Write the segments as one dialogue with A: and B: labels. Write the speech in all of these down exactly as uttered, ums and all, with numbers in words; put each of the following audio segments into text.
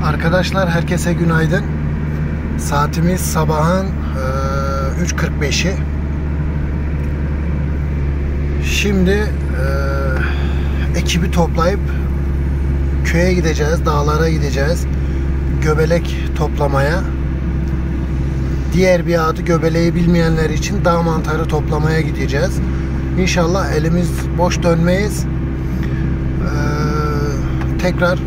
A: Arkadaşlar herkese günaydın. Saatimiz sabahın e, üç kırk beşi. Şimdi e, ekibi toplayıp köye gideceğiz, dağlara gideceğiz. Göbelek toplamaya. Diğer bir adı göbeleği bilmeyenler için dağ mantarı toplamaya gideceğiz. İnşallah elimiz boş dönmeyiz. Ee, tekrar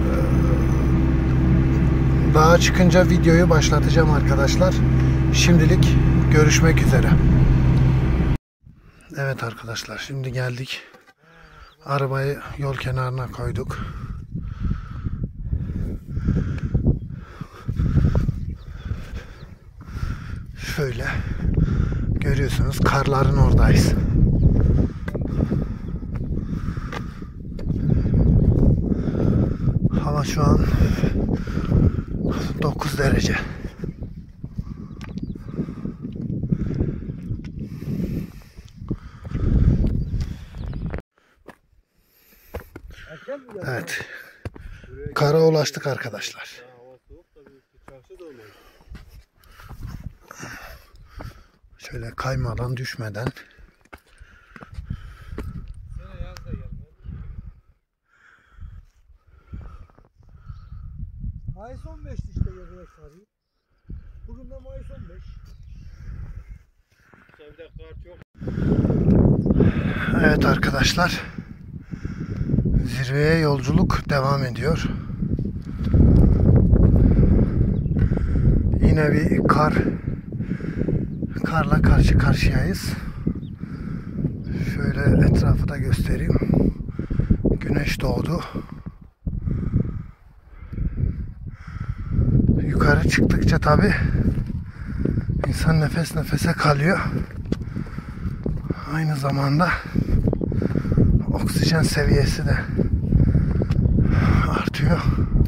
A: dağa çıkınca videoyu başlatacağım arkadaşlar. Şimdilik görüşmek üzere. Evet arkadaşlar, şimdi geldik. Arabayı yol kenarına koyduk. Şöyle görüyorsunuz, karların oradayız. Hava şu an dokuz derece. Evet. Kara ulaştık arkadaşlar. Şöyle kaymadan, düşmeden.
B: Mayıs on beşti işte göbelek sarıyı. Bugün de Mayıs on beş.
A: Evet arkadaşlar, zirveye yolculuk devam ediyor. Yine bir kar karla karşı karşıyayız. Şöyle etrafı da göstereyim. Güneş doğdu. Yukarı çıktıkça tabi insan nefes nefese kalıyor. Aynı zamanda oksijen seviyesi de artıyor.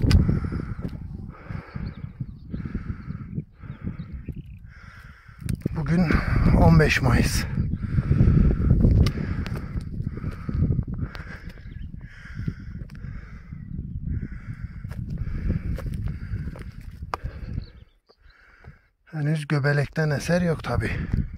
A: Bugün on beş Mayıs. Henüz göbelekten eser yok tabi.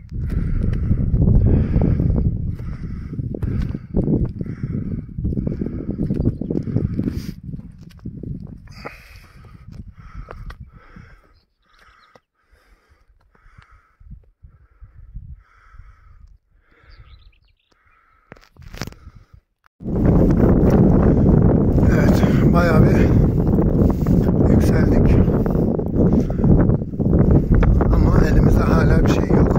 A: Evet, bayağı bir yükseldik. Ama elimizde hala bir şey yok.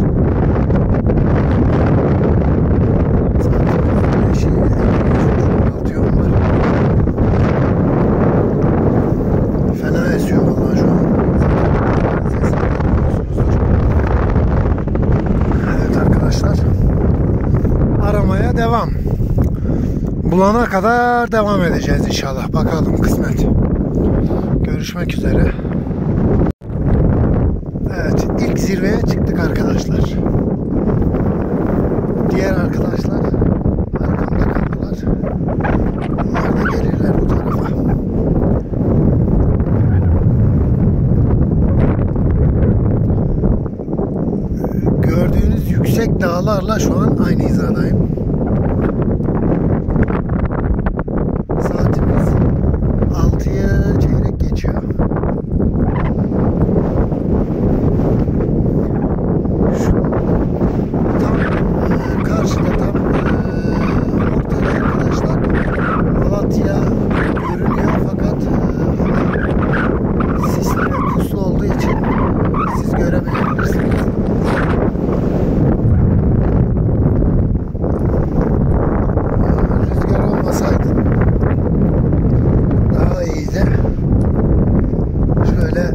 A: Fena esiyor vallahi şu an. Evet arkadaşlar, aramaya devam. Bulana kadar devam edeceğiz inşallah. Bakalım, kısmet. Görüşmek üzere. Evet, ilk zirveye çıktık arkadaşlar. Diğer arkadaşlar arkamda kaldılar. Onlar da gelirler bu tarafa. Gördüğünüz yüksek dağlarla şu an aynı hizadayım. Saatimiz altıyı çeyrek geçiyor. Şu tam e, karşıda, tam e, ortada arkadaşlar Malatya görünüyor, fakat e, sisli ve puslu olduğu için siz göremeyebilirsiniz. Rüzgar olmasaydı daha iyiydi. Şöyle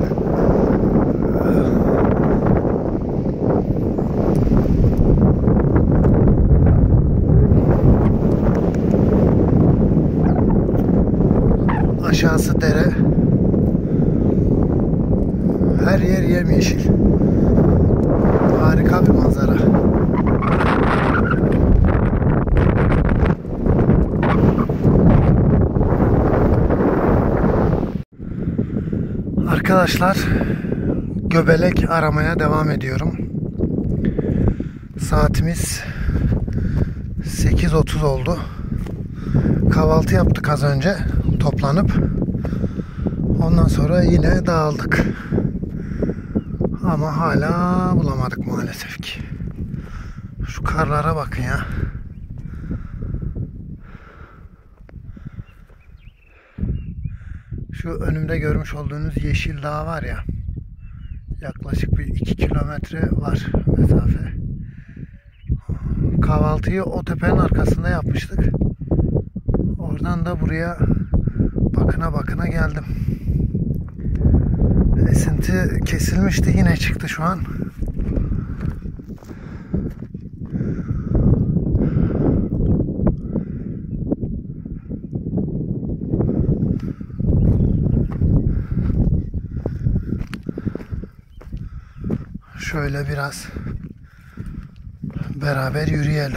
A: aşağısı dere. Her yer yemyeşil. Harika bir manzara. Arkadaşlar, göbelek aramaya devam ediyorum. Saatimiz sekiz otuz oldu. Kahvaltı yaptık az önce toplanıp. Ondan sonra yine dağıldık. Ama hala bulamadık maalesef ki. Şu karlara bakın ya. Şu önümde görmüş olduğunuz yeşil dağ var ya. Yaklaşık bir iki kilometre var mesafe. Kahvaltıyı o tepenin arkasında yapmıştık. Oradan da buraya bakına bakına geldim. Esinti kesilmişti, yine çıktı şu an. Şöyle biraz beraber yürüyelim.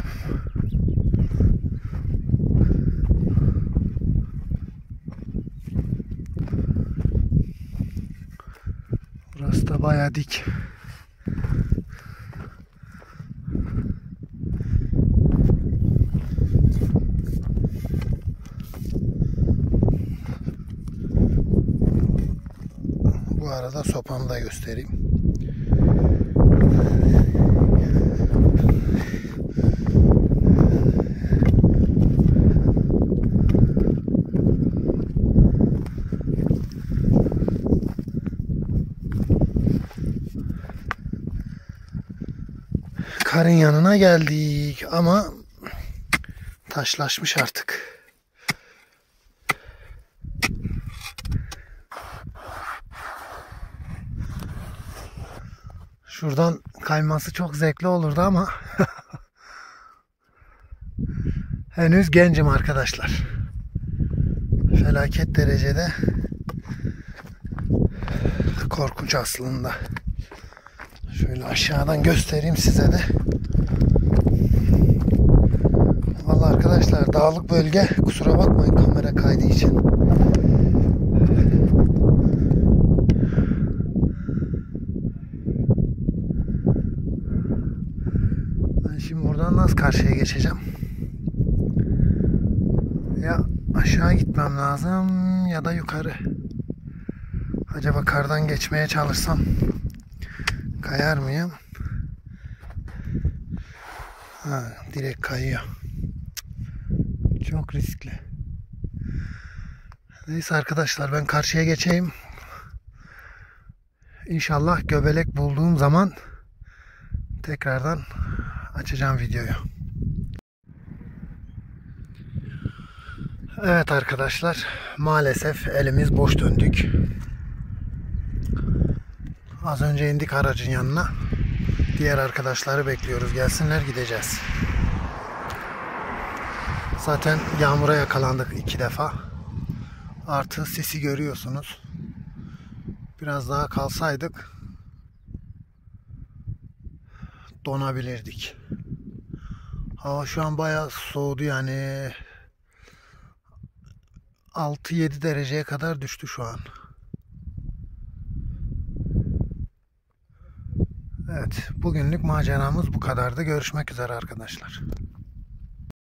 A: Burası da bayağı dik. Bu arada sopamı da göstereyim. Karın yanına geldik ama taşlaşmış artık. Şuradan kayması çok zevkli olurdu ama henüz gencim arkadaşlar. Felaket derecede korkunç aslında. Şöyle aşağıdan göstereyim size de. Vallahi arkadaşlar, dağlık bölge, kusura bakmayın kamera kaydığı için. Ben şimdi buradan nasıl karşıya geçeceğim? Ya aşağı gitmem lazım ya da yukarı. Acaba kardan geçmeye çalışsam kayar mıyım? Ha, direkt kayıyor. Çok riskli. Neyse arkadaşlar, ben karşıya geçeyim. İnşallah göbelek bulduğum zaman tekrardan açacağım videoyu. Evet arkadaşlar, maalesef elimiz boş döndük. Az önce indik aracın yanına. Diğer arkadaşları bekliyoruz. Gelsinler, gideceğiz. Zaten yağmura yakalandık iki defa. Artı sisi görüyorsunuz. Biraz daha kalsaydık donabilirdik. Hava şu an bayağı soğudu yani. altı yedi dereceye kadar düştü şu an. Evet, bugünlük maceramız bu kadardı. Görüşmek üzere arkadaşlar.